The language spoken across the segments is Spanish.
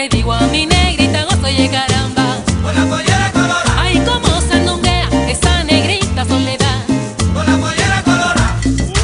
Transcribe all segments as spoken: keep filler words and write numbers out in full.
le digo a mi negrita, gozo y caramba. Con la pollera colorada. Ay, como sandunguea esa negrita Soledad. Con la pollera colorada.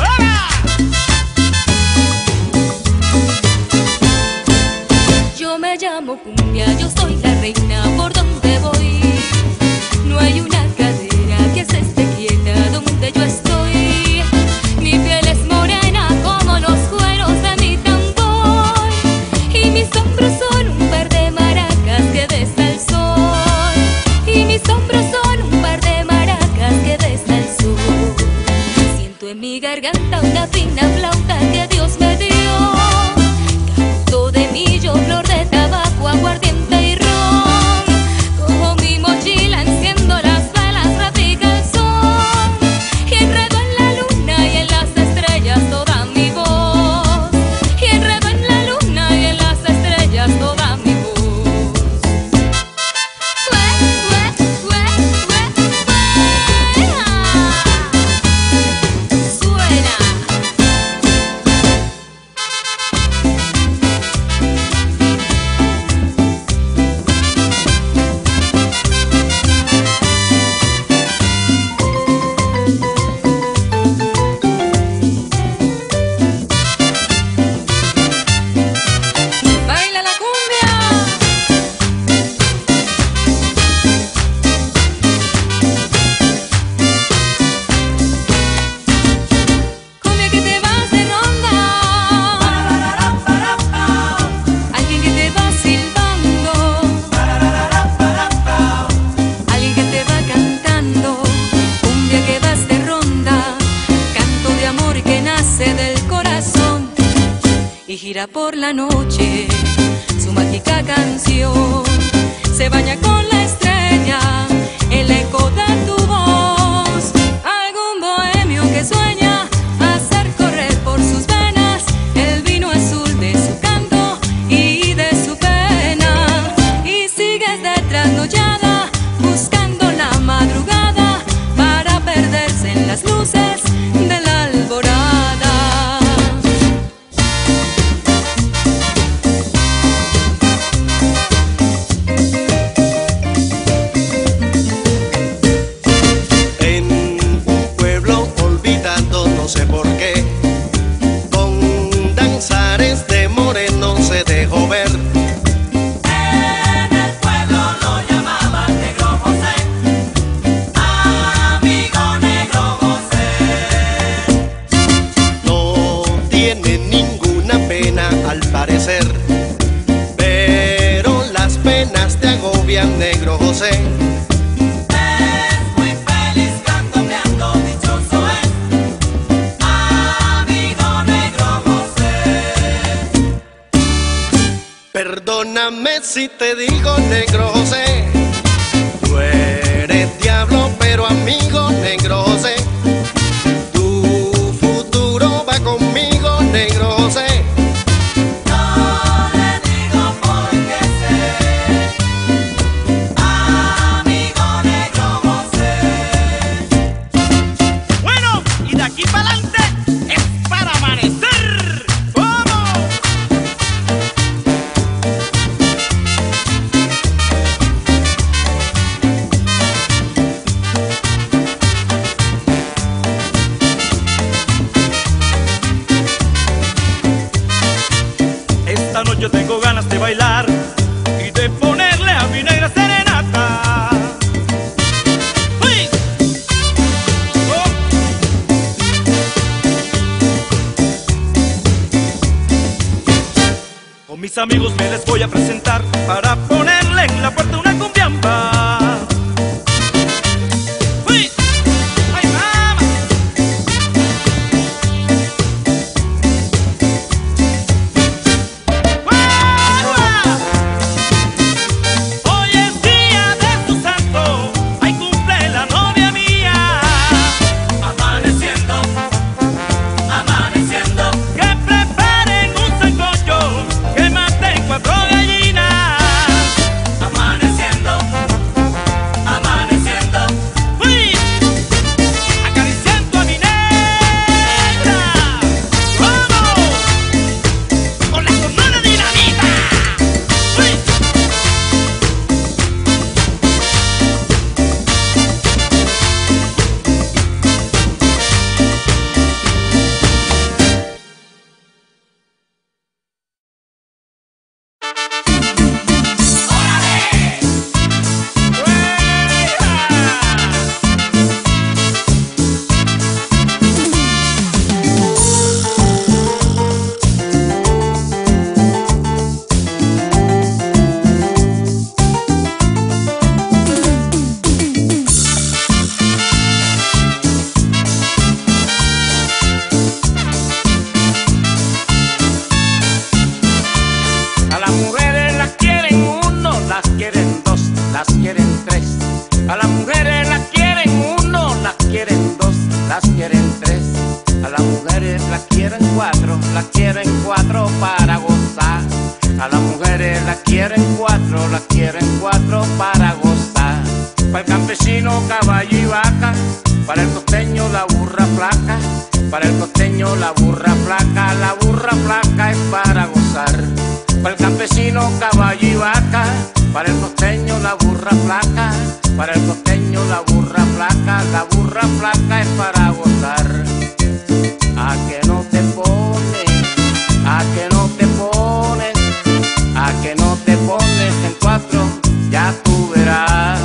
Yo me llamo Cumbia, yo soy la reina por donde voy. No hay una cadera que se esté quieta donde yo estoy. Mi piel es morena como los cueros de mi tambor. Y mis hombros son un par de maracas que besa el sol. Y mis hombros son un par de maracas que besa el sol. Siento en mi garganta una fina flauta que Dios me dio. Canto de millo, flor de tabaco, aguardiente y ron. Cojo mi mochila, enciendo las velas, repica el sol. Y enredo en la luna y en las estrellas toda mi voz. Y enredo en la luna y en las estrellas toda mi voz. Ue, ue, ue, ue, ue. Suena. Baila la cumbia. Cumbia que te vas de ronda. Alguien que te va silbando. Alguien que te va cantando. Cumbia que vas de ronda. Canto de amor que nace del corazón y gira por la noche su mágica canción. Se baña con la estrella, el eco de tu voz. Algún bohemio que sueña hacer correr por sus venas el vino azul de su canto y de su pena. Y sigues de trasnochada buscando la madrugada para perderse en las luces de la alborada. En un pueblo olvidado, no sé por qué, con danzares de moreno se dejó ver. En el pueblo lo llamaban Negro José. Amigo Negro José. No tiene ninguna pena al parecer, pero las penas te agobian, Negro José. Es muy feliz cantoneando, dichoso es. Amigo Negro José. Perdóname si te digo, Negro José, tú eres diablo, pero amigo, Negro José. Tu futuro va conmigo, Negro José. No le digo por qué sé. Amigo Negro José. Bueno, y de aquí para adelante es para amanecer. ¡Vamos! Esta noche tengo ganas de bailar y de ponerle a mi negra serenata. ¡Uy! ¡Oh! Con mis amigos me les voy a presentar para ponerle en la puerta una cumbiamba. ¡Uy! ¡Ay, mamá! ¡Guau! Hoy es día de tu santo, ay, cumple la novia mía. Amaneciendo, amaneciendo. Que preparen un sancocho, que maten cuatro gallinas. las quieren tres. A las mujeres las quieren uno, las quieren dos, las quieren tres. A las mujeres las quieren cuatro, las quieren cuatro para gozar. A las mujeres las quieren cuatro, las quieren cuatro para gozar. Para el campesino caballo y vaca, para el costeño la burra flaca. Para el costeño la burra flaca, la burra flaca es para gozar. Para el campesino caballo y vaca, para el costeño la burra flaca. Para el costeño la burra flaca, la burra flaca es para gozar. A que no te pones, a que no te pones, a que no te pones en cuatro, ya tú verás.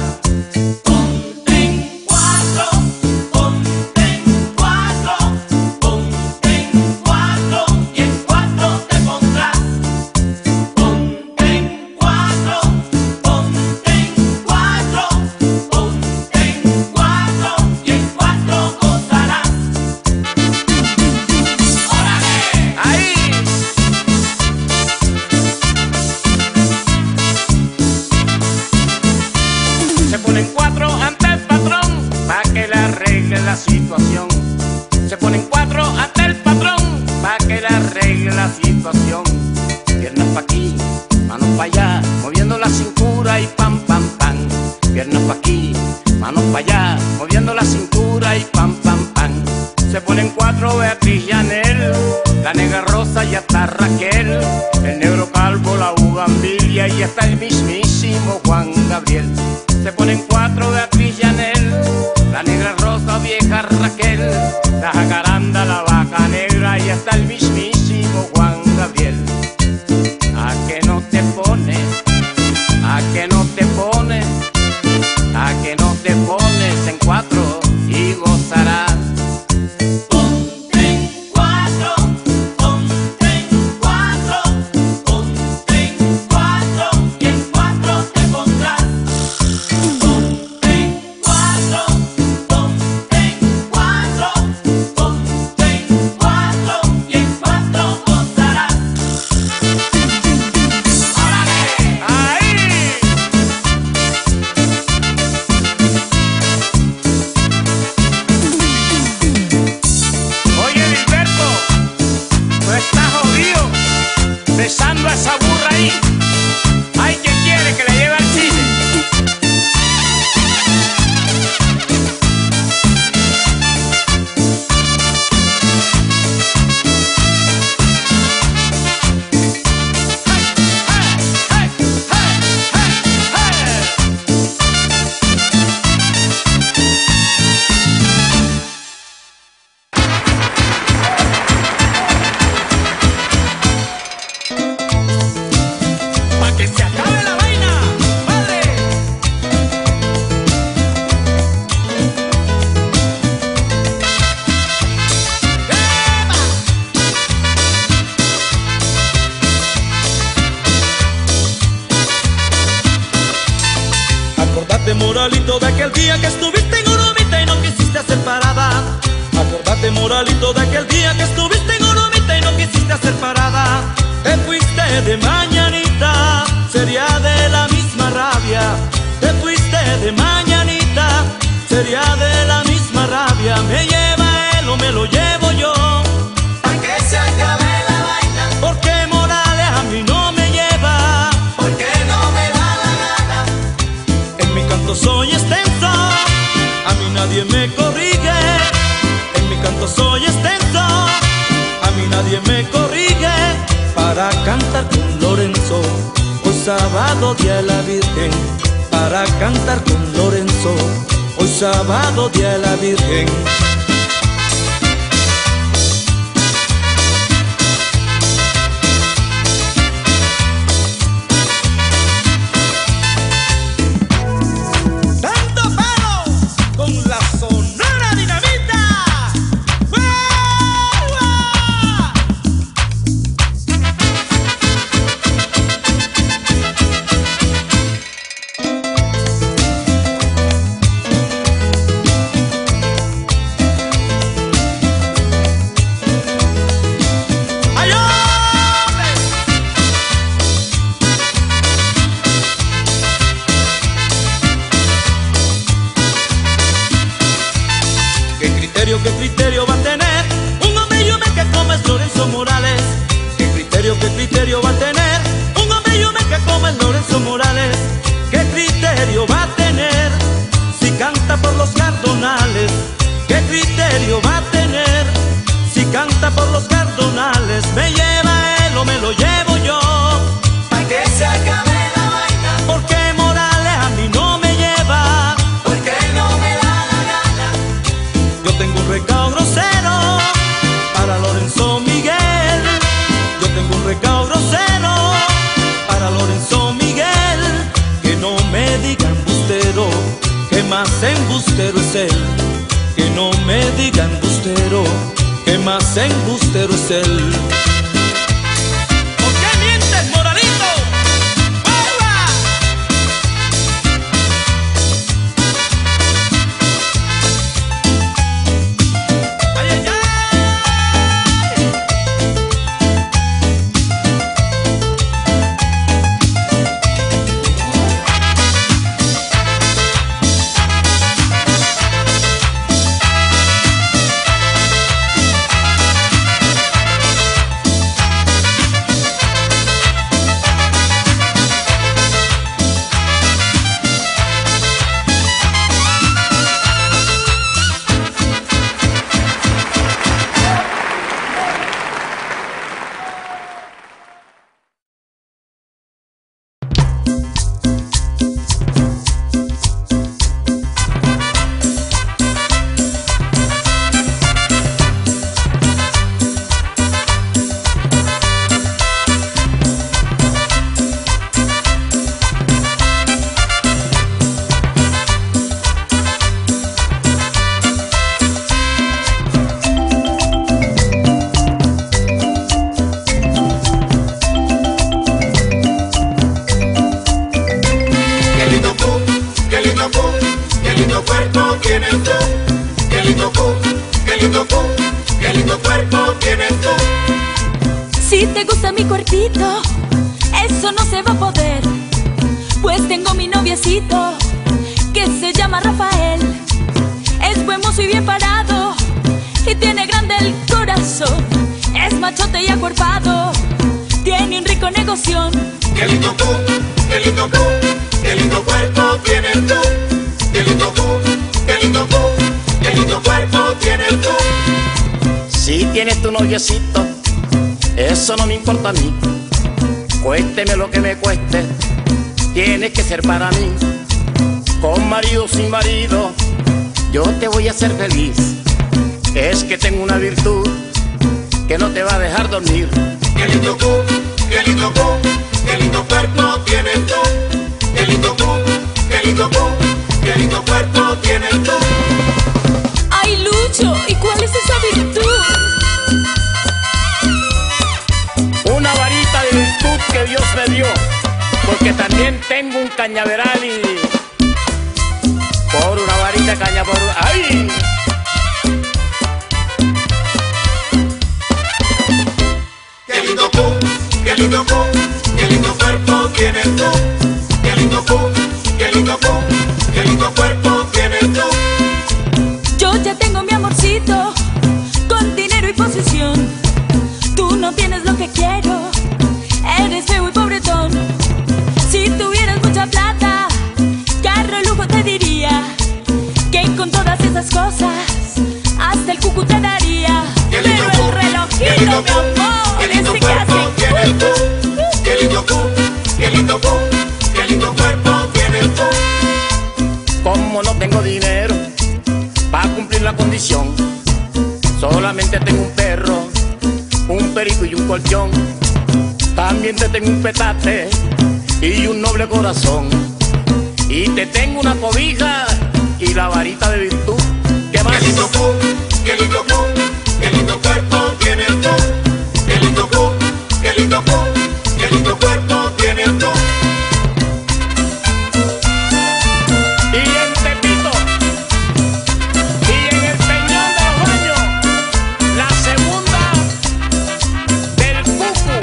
La situación. Se ponen cuatro ante el patrón pa' que le arregle la situación. Piernas pa' aquí, manos pa' allá, moviendo la cintura y pam, pam, pam. Piernas pa' aquí, manos pa' allá, moviendo la cintura y pam, pam, pam. Se ponen cuatro Beatriz y Anel, la negra Rosa y hasta Raquel, el negro calvo, la bugambilia y hasta el mismísimo Juan Gabriel. Se ponen cuatro Beatriz y Anel, la negra Rosa, vieja Raquel, la jacaranda, la vaca negra y hasta el mismísimo Juan Gabriel. ¿A que no te pones? ¿A que no te pones? ¿A que no te pones en cuatro y gozarás? Besando a esa burra ahí. Hay quien quiere que la lleve al cine. Hey, hey, hey, hey, hey, que se acabe la vaina, padre. ¡Eva! Acordate, moralito, de aquel día que estuviste en Urumita y no quisiste hacer parada. Acordate, moralito, de aquel día que estuviste en Urumita y no quisiste hacer parada. Te fuiste de mañanita, sería de la misma rabia. Te fuiste de mañanita, sería de la misma rabia. Me lleva él o me lo llevo yo, Pa' que se acabe la vaina, porque Morales a mí no me lleva. porque no me da la gana. En mi canto soy extenso, a mí nadie me corrige. En mi canto soy extenso, a mí nadie me corrige. Para cantar con Lorenzo, hoy sábado día de la Virgen. Para cantar con Lorenzo, hoy sábado día de la Virgen. Tanto palo con la Sonora Dinamita. ¡Fuera! Lorenzo Morales. ¿Qué criterio, qué criterio va a tener un hombre yumeca como el Lorenzo Morales? ¿Qué criterio va a tener si canta por los cardonales? ¿Qué criterio va a tener si canta por los cardonales? ¿Me lleva él o me lo llevo yo? Pa' que se acabe la vaina, Porque Morales a mí no me lleva, porque no me da la gana. yo tengo un recado grosero para Lorenzo Miguel. Yo tengo un recado grosero para Lorenzo Miguel. Que no me diga embustero, que más embustero es él. Que no me diga embustero, que más embustero es él. ¿Por qué mientes, Moralito? ¡Hola! ¡Ay, ay, ay! Si te gusta mi cuerpito, eso no se va a poder. Pues tengo mi noviecito, que se llama Rafael. Es buen mozo y bien parado, y tiene grande el corazón. Es machote y acuerpado, tiene un rico negocio. Qué lindo tú, qué lindo tú, qué lindo cuerpo tienes tú. Qué lindo tú, qué lindo tú, qué lindo cuerpo tienes tú. Si tienes tu noviecito, eso no me importa a mí. Cuésteme lo que me cueste, tiene que ser para mí. Con marido o sin marido, yo te voy a hacer feliz. Es que tengo una virtud que no te va a dejar dormir. Qué lindo tú, qué lindo tú, qué lindo cuerpo tienes tú. Qué lindo tú, qué lindo tú, qué lindo cuerpo tienes tú. Ay, Lucho, ¿y cuál es esa virtud? Una varita de virtud que Dios me dio, porque también tengo un cañaveral y por una varita caña por... ¡Ay! Qué lindo tú, qué lindo tú, qué lindo cuerpo tienes tú. Qué lindo tú, qué lindo tú, qué lindo cuerpo tienes tú. Yo ya tengo mi amorcito, con dinero y posición. Tú no tienes lo que quiero, eres feo y pobretón. Si tuvieras mucha plata, carro y lujo te diría, que con todas esas cosas, hasta el cucu te daría. Qué lindo Pero tú, el relojito, qué lindo mi tú, amor, qué lindo ese que cuerpo hace tienes tú. Qué lindo tú, qué lindo tú, qué lindo cuerpo tienes tú. Como no tengo dinero para cumplir la condición, solamente tengo un perro, un perico y un colchón. También te tengo un petate y un noble corazón. Y te tengo una cobija y la varita de virtud. ¿Qué más? Qué lindo tú, qué lindo tú, qué lindo cuerpo tienes tú. Qué lindo tú, qué lindo tú, qué lindo cuerpo tienes tú. Y en Tepito y en el Peñón de los Baños, la segunda del Cucu.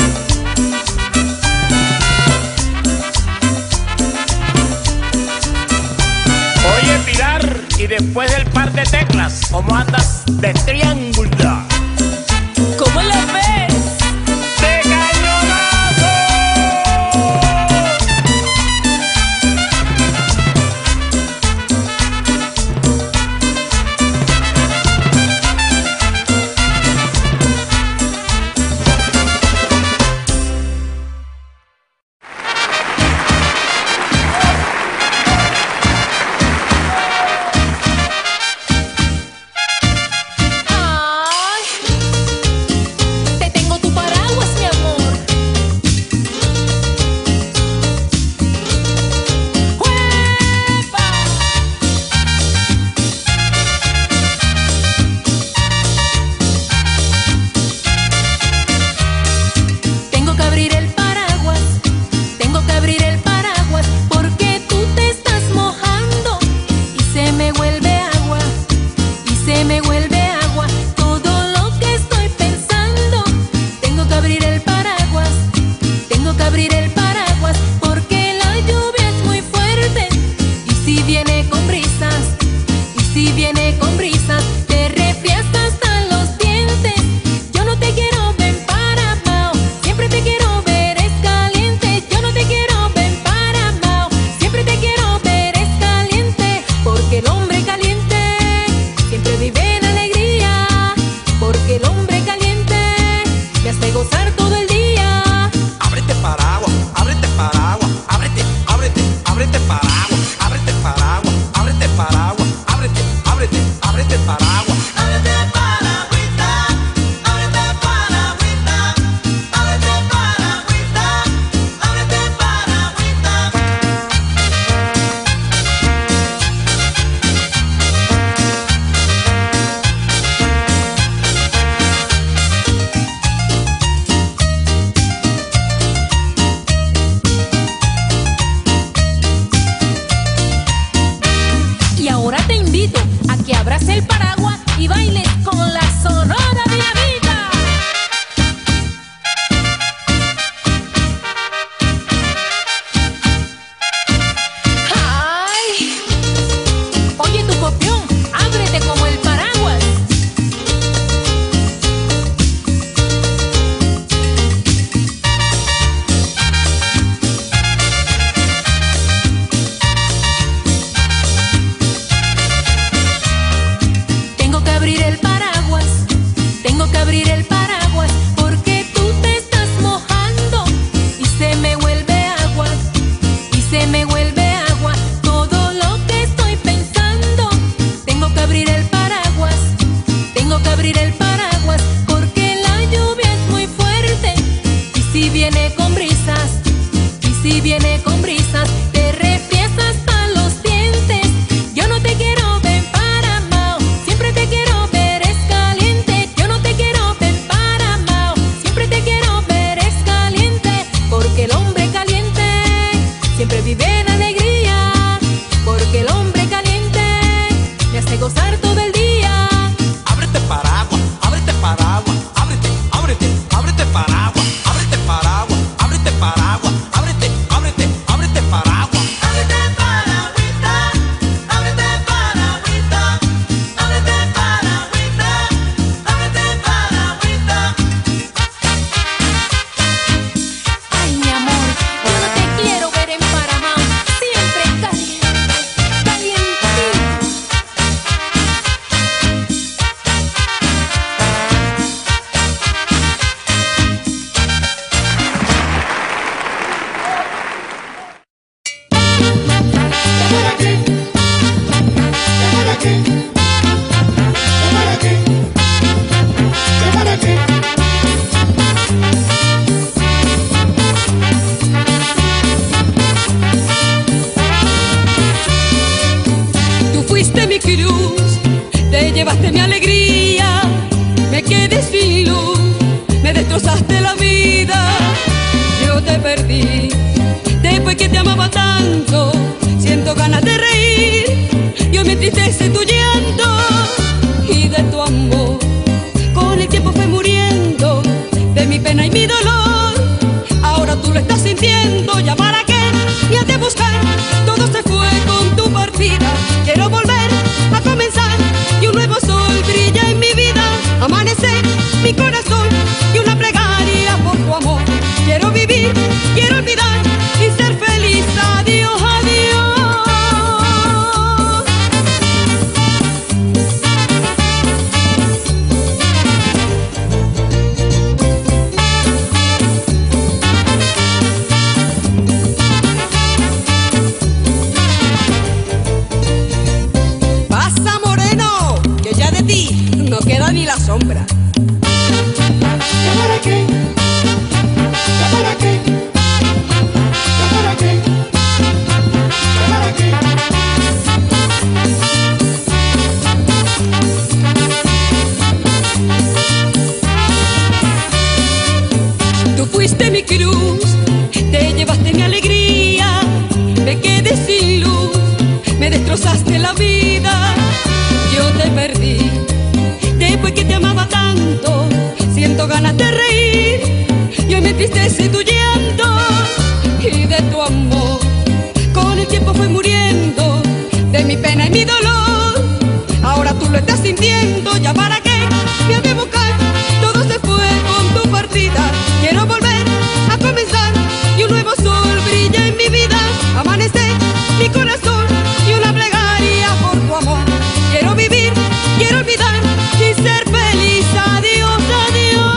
Oye, Pilar, y después del par de teclas, ¿cómo andas de triángulo? ¿Cómo la ves? viene con brisas, y si viene con brisas, te refriesta hasta los dientes. Yo no te quiero ver para Mao, siempre te quiero ver es caliente. Yo no te quiero ver para Mao, siempre te quiero ver es caliente. Porque el hombre caliente siempre vive en alegría, porque el hombre caliente me hace gozar todo el día. Ábrete paraguas, ábrete paraguas, ábrete, ábrete, ábrete paraguas, ábrete paraguas, ábrete paraguas, ábrete, ábrete, ábrete paraguas. Ábrete paragüita, ábrete paragüita, ábrete paragüita, ábrete paragüita. Y ahora te invito a que abras el paraguas y bailes con la Sonora Dinamita. ¡Ay! Oye tu copión, ábrete como el paraguas. Tengo que abrir el paraguas, tengo que abrir el paraguas, porque tú te estás mojando y se me vuelve agua, y se me vuelve agua todo lo que estoy pensando. Tengo que abrir el paraguas, tengo que abrir el paraguas, porque la lluvia es muy fuerte. Y si viene con brisas, y si viene con brisas, te refriesta hasta los dientes. Yo no te quiero ver para Mao, siempre te quiero ver es caliente. Yo no te quiero ver para Mao, siempre te quiero ver es caliente. Porque el hombre caliente siempre vive en alegría, porque el hombre caliente me hace gozar todo el día. Ábrete paraguas, ábrete paraguas, ábrete, ábrete, ábrete paraguas, ábrete paraguas, ábrete paraguas, ábrete, ábrete, ábrete paraguas. Ábrete paragüita, ábrete paragüita, ábrete paragüita, ábrete paragüita. Ay, mi amor, yo no te quiero ver en Paramount, siempre caliente, calientito. Tú fuiste mi cruz, te llevaste mi alegría, me quedé sin luz, me destrozaste la vida. Yo te perdí, después que te amaba tanto, siento ganas de reír, yo me entristece tu llanto y de tu amor. Con el tiempo fue muriendo, de mi pena y mi dolor, ahora tú lo estás sintiendo, ¿ya para qué? Y has de buscar, todo se fue con tu partida. Quiero volver a comenzar y un nuevo sol brilla en mi vida. Amanecer mi corazón y una plegaria por tu amor. Quiero vivir, quiero olvidar y ser feliz. Adiós, adiós. Pasa, moreno, que ya de ti no queda ni la sombra. ¿Ya para qué? ¿Ya para qué? ¿Ya para qué? ¿Ya para qué? Tú fuiste mi cruz, te llevaste mi alegría, me quedé sin luz, me destrozaste la vida. Yo te perdí, después que te amaba tanto, siento ganas de reír, y hoy me entristece tu llanto y de tu amor. Con el tiempo fue muriendo, mi pena y mi dolor. Ahora tú lo estás sintiendo, ¿ya para qué? Me voy a buscar, todo se fue con tu partida. Quiero volver a comenzar y un nuevo sol brilla en mi vida. Amanecer mi corazón y una plegaria por tu amor. Quiero vivir, quiero olvidar y ser feliz. Adiós, adiós.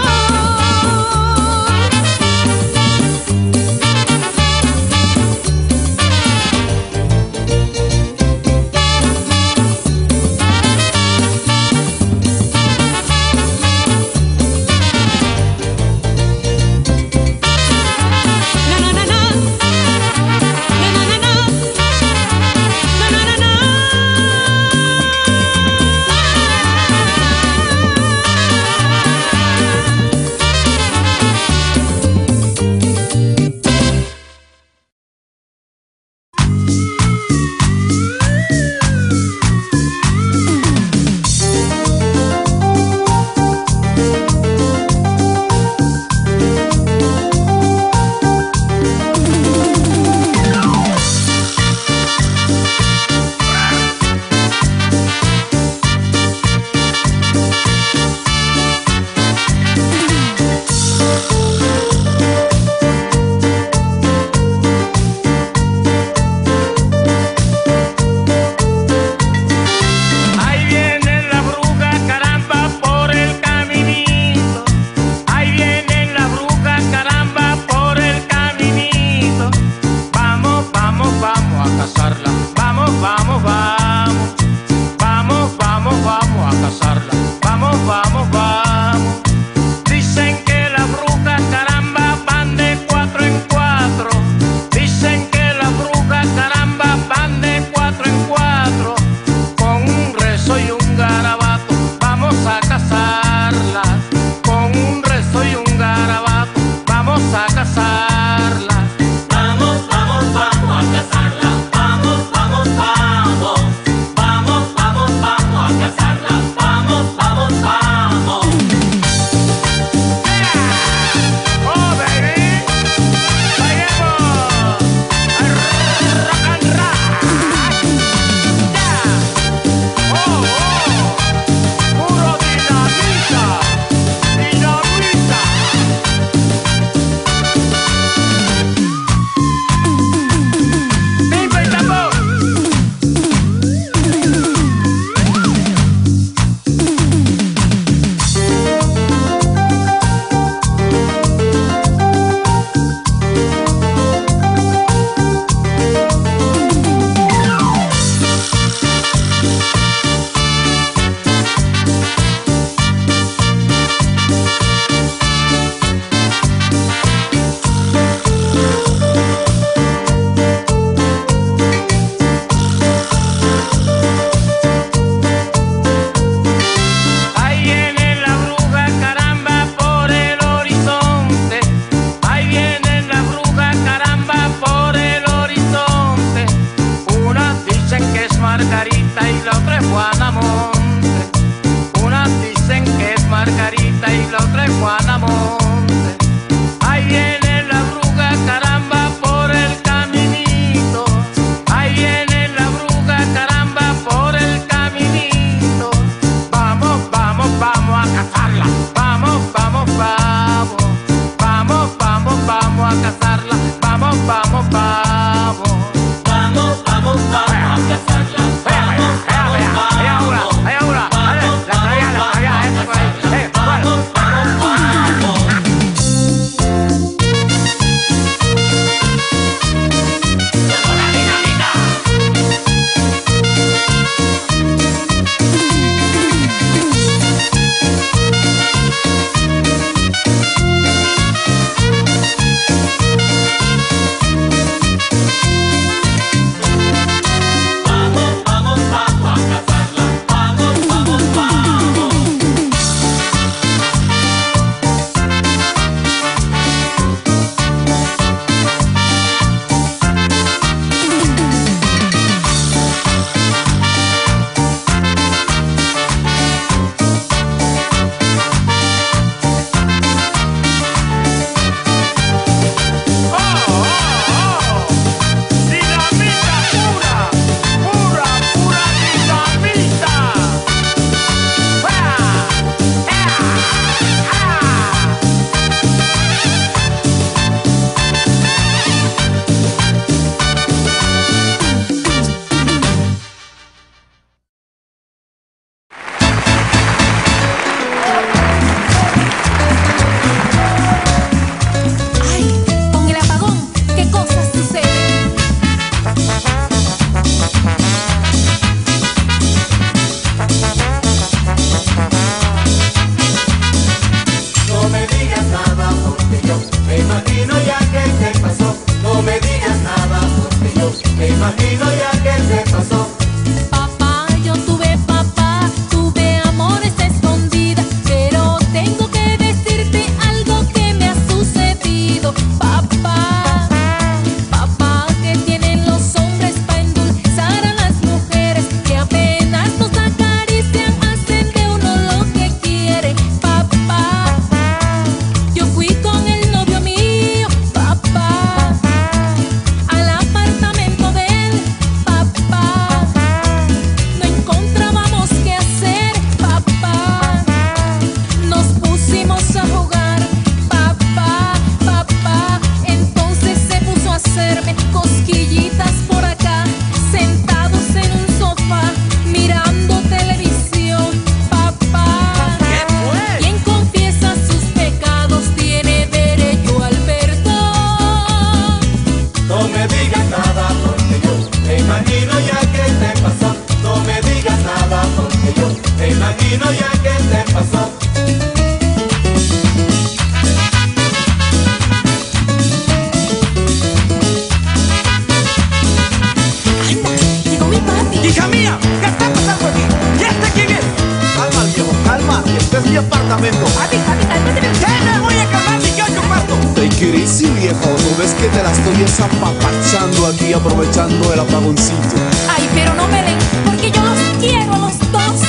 la estoy desapapachando aquí, aprovechando el apagoncito. Ay, pero no me den, porque yo los quiero a los dos.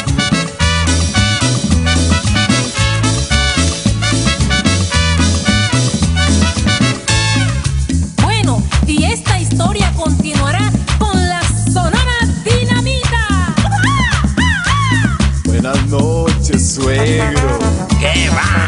Bueno, y esta historia continuará con la Sonora Dinamita. Buenas noches, suegro. ¿Qué va?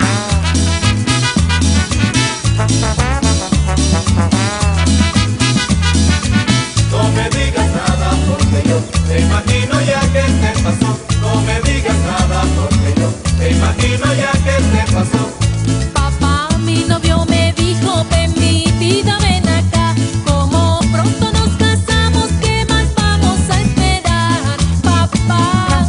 No me digas nada porque yo te imagino ya que te pasó. No me digas nada porque yo te imagino ya que te pasó. Papá, mi novio me dijo, ven mi vida, ven acá. Como pronto nos casamos, ¿qué más vamos a esperar? Papá,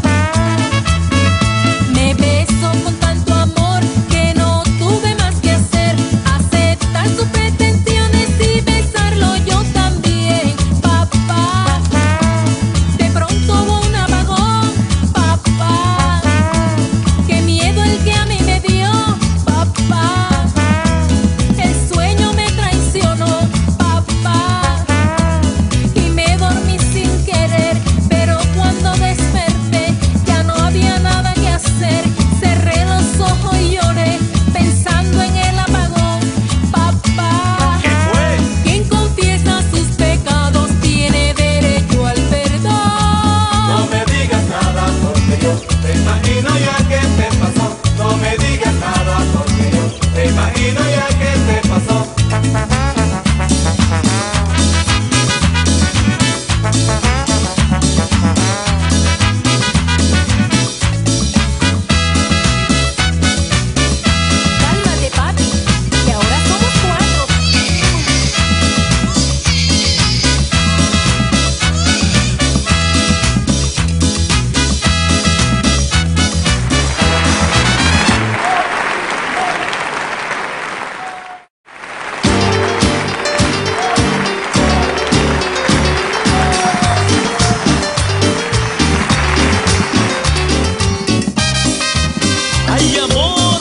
me besó con tanto amor que no tuve más que hacer. Aceptar sus pretensiones y besarlo yo también. Papá, de pronto hubo un apagón. Papá, qué miedo el que a mí me dio. Papá, el sueño me traicionó. Papá, y me dormí sin querer. Pero cuando desperté ya no había nada que hacer. Cerré los ojos y lloré pensando en el apagón. Papá, ¿Qué fue? quien confiesa sus pecados tiene derecho al perdón. No me digas nada porque yo te imagino ya que te pasó. No me digas nada porque yo te imagino ya que te pasó. Cálmate, papi, que ahora somos cuatro. ¡Ay, amor!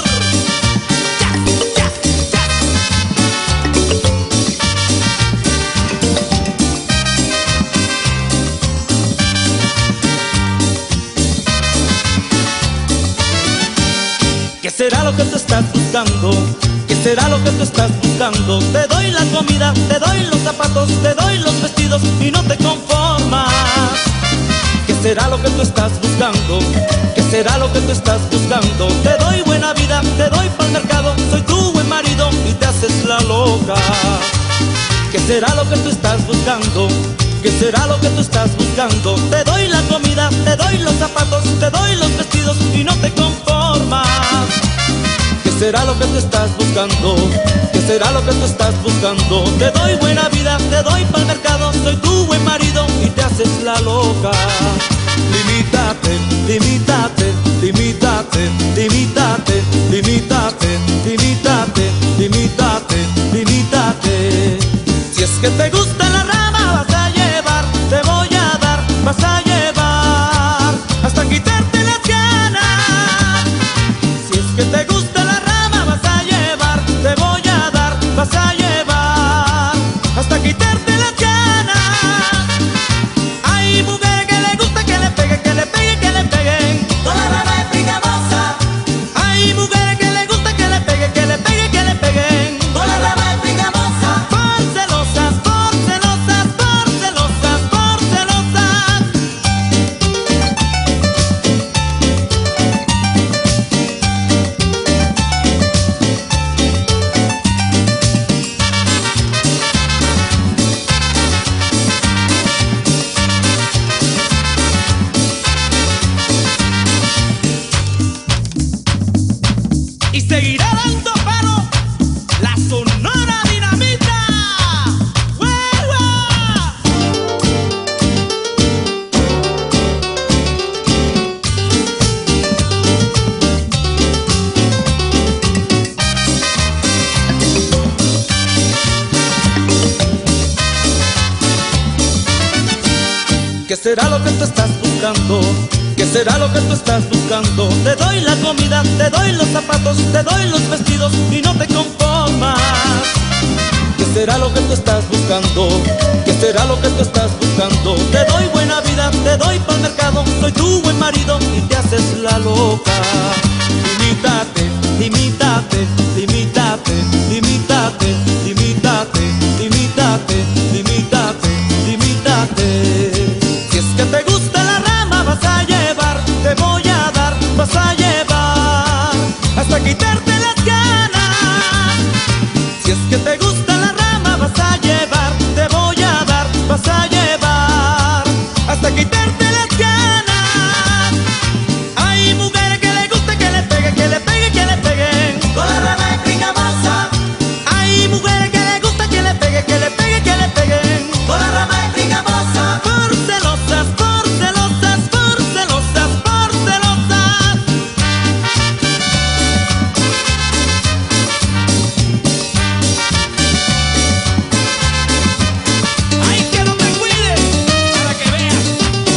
¿Qué será lo que tú estás buscando? ¿Qué será lo que tú estás buscando? Te doy la comida, te doy los zapatos, te doy los vestidos y no te conformas. ¿Qué será lo que tú estás buscando? ¿Qué será lo que tú estás buscando? Te doy buena vida, te doy pa'l mercado, soy tu buen marido y te haces la loca. ¿Qué será lo que tú estás buscando? ¿Qué será lo que tú estás buscando? Te doy la comida, te doy los zapatos, te doy los vestidos y no te conformas. ¿Qué será lo que tú estás buscando? ¿Qué será lo que tú estás buscando? Te doy buena vida, te doy pa'l mercado, soy tu buen marido y te haces la loca. Limítate, limítate, limítate, limítate, limítate, limítate, limítate, limítate. Si es que te gusta la rama vas a llevar, te voy a dar, vas a llevar hasta quitarte las ganas. Si es que te gusta la rama vas a llevar, te voy a dar, vas a llevar hasta quitarte las ganas. Hay mujeres que le gusta que le pegue, que le pegue, que le peguen. Toda la rama es brigamosa. Hay mujeres que le gusta que le pegue, que le pegue, que le peguen. Toda la rama es brigamosa. Por celosas, por celosas, por celosas, por celosas. Y seguirá dando paro la Sonora Dinamita. ¡Hueva! ¿Qué será lo que tú estás buscando? ¿Qué será lo que tú estás buscando? Te doy la comida, te doy los zapatos, te doy los vestidos y no te conformas. ¿Qué ¿Qué será lo que tú estás buscando? ¿Qué será lo que tú estás buscando? Te doy buena vida, te doy pa'l mercado, soy tu buen marido y te haces la loca. Limítate, limítate, limítate, limítate, limítate, limítate, limítate, limítate. Si es que te gusta la rama vas a llevar, te voy a dar, vas a llevar, hasta quitarte las ganas. Si es que te gusta la rama vas a llevar, te voy a dar, vas a llevar, hasta quitarte las ganas. Hay mujeres que le gusta que le pegue, que le pegue, que le peguen con la rama de pringamosa. Hay mujeres que le gusta que le pegue, que le pegue, que le peguen con la rama de pringamosa. Por celosas, por celosas, por celosas, por celosas. Ay, que no te cuides para que veas.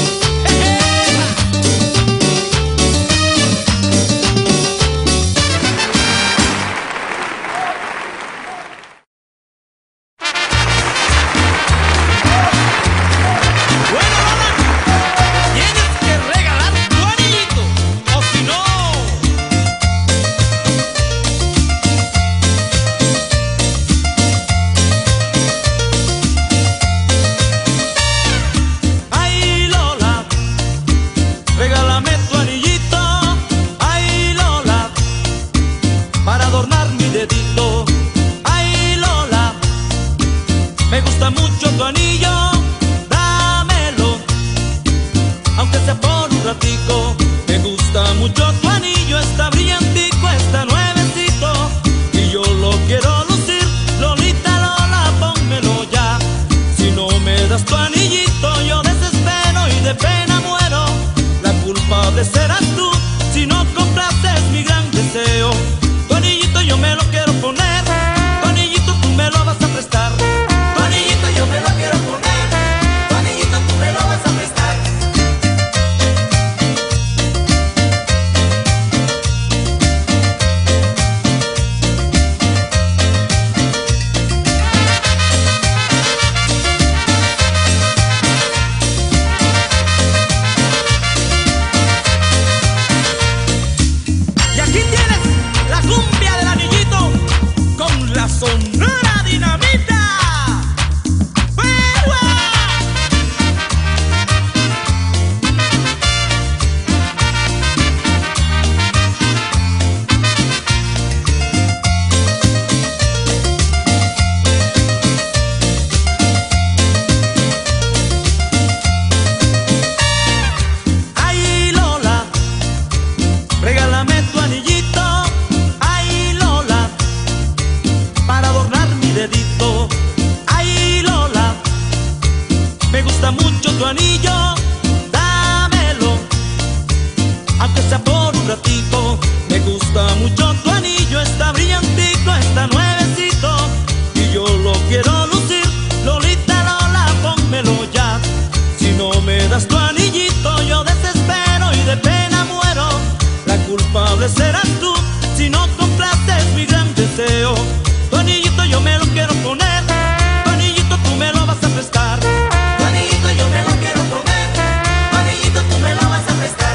Bueno, Lola, tienes que regalar tu anillito, o si no. Ay, Lola, regálame tu anillito. Ay, Lola, para adornar mi dedito. Ay, Lola, me gusta mucho tu anillo. Dámelo, aunque sea por un ratico. Me gusta mucho tu anillo, está brillantico, está nuevecito y yo lo quiero lucir. Lolita, Lola, pónmelo ya. Si no me das tu anillito, yo desespero y de pena muero. La culpable serás tú si no complaces mi gran deseo. Tu anillito yo me lo quiero poner, tu anillito tú me lo vas a prestar. Tu anillito yo me lo quiero poner, tu anillito tú me lo vas a prestar. Y aquí tienes la cumbia del anillito con la Sonora Dinamita. ¡Fuego! Ay, Lola, regálame tu anillito. Ay, Lola, para adornar mi dedito. Ay, Lola, me gusta mucho tu anillo. Dámelo, aunque sea por un ratito. Me gusta mucho tu anillo, está brillantico, está nuevecito y yo lo quiero lucir. Lolita, Lola, pónmelo ya. Si no me das tu anillito, yo desespero y de pena muero. La culpable serás tú si no complaces mi gran deseo. Tu anillito yo me lo quiero poner, tu anillito tú me lo vas a prestar. Tu anillito yo me lo quiero poner, tu anillito tú me lo vas a prestar.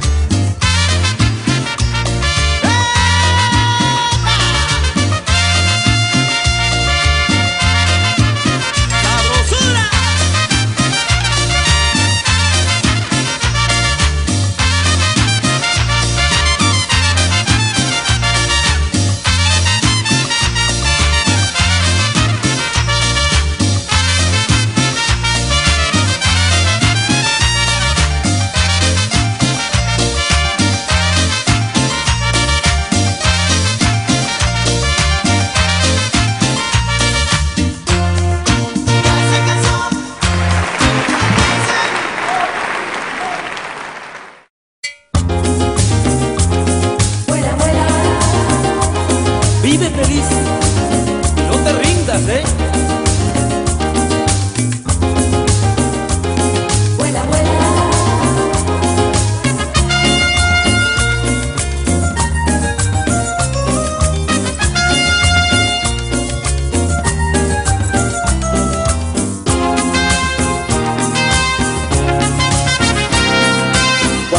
¡Sabrosura!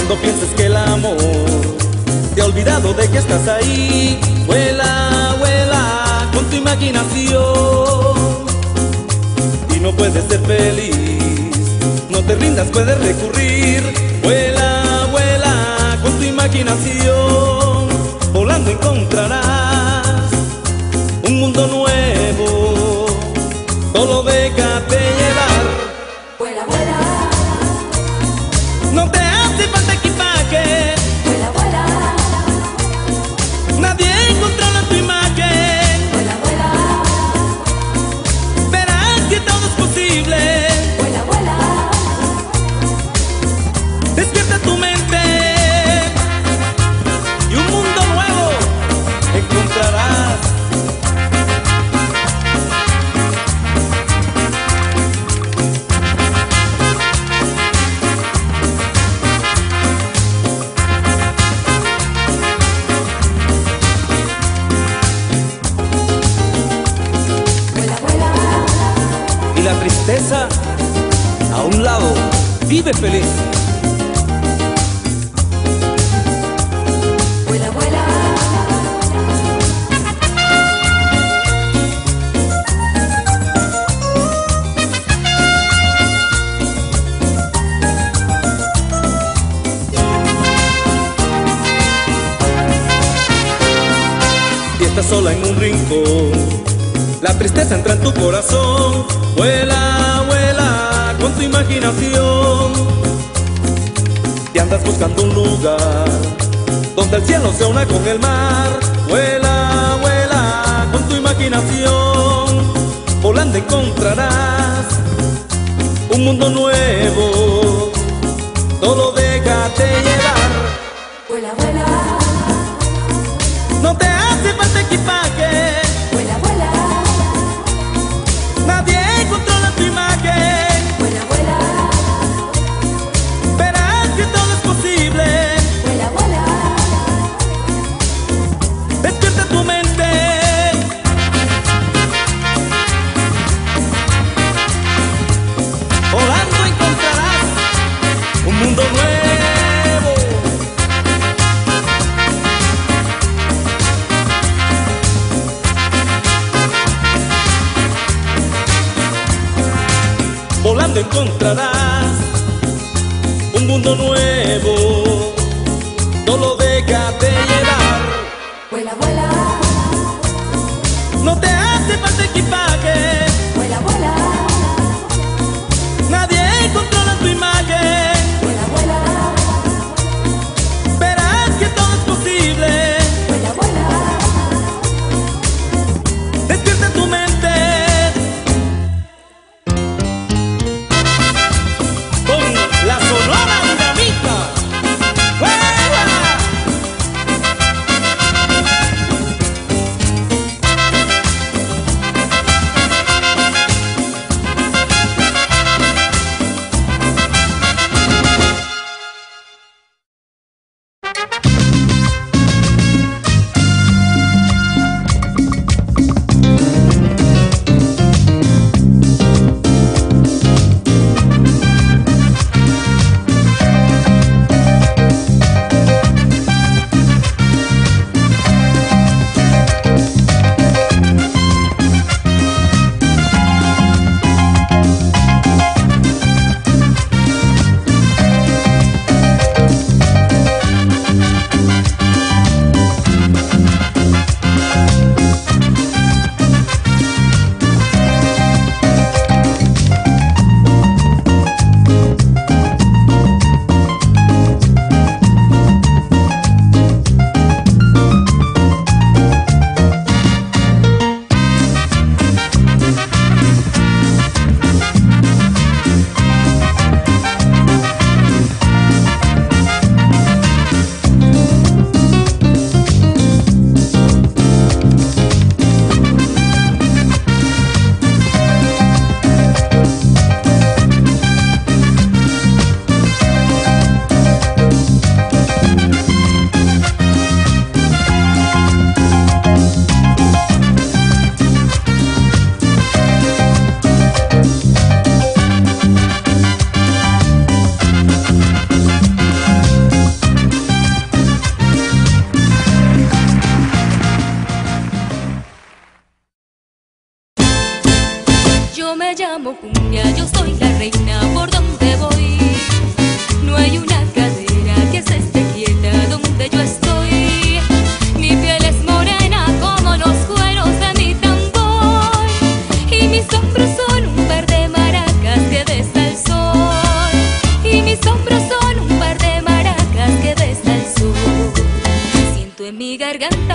Cuando pienses que el amor te ha olvidado de que estás ahí, vuela, vuela con tu imaginación. Y no puedes ser feliz, no te rindas, puedes recurrir. Vuela, vuela con tu imaginación. Volando encontrarás un mundo nuevo, solo déjate llevar. Vuela, vuela, No te hace falta equipaje, vuela, vuela, nadie controla tu imagen. vuela, vuela, Verás que todo es posible. vuela, vuela, Despierta tu mente y un mundo nuevo encontrarás. vuela, vuela, Y la tristeza a un lado, vive feliz. vuela, vuela. Si estás sola en un rincón, la tristeza entra en tu corazón. Vuela, vuela con tu imaginación. Si andas buscando un lugar donde el cielo se una con el mar, vuela, vuela con tu imaginación. Volando encontrarás un mundo nuevo, solo déjate llevar. Vuela, vuela, No te hace falta equipaje, vuela, vuela, nadie controla tu imagen. vuela, vuela, Verás que todo es posible. vuela, vuela, Despierta tu mente. Volando encontrarás un mundo nuevo. Volando encontrarás un mundo nuevo, solo déjate llevar. vuela, vuela, No te hace falta equipaje, vuela, vuela, nadie controla tu imagen. vuela, vuela, Verás que todo es posible. vuela, vuela. Despierta tu mente con la Sonora Dinamita. ¡Vuela! llamo cumbia, yo soy la reina por donde voy. No hay una cadera que se esté quieta donde yo estoy. Mi piel es morena como los cueros de mi tambor, y mis hombros son un par de maracas que besa el sol. Y mis hombros son un par de maracas que besa el sol. Siento en mi garganta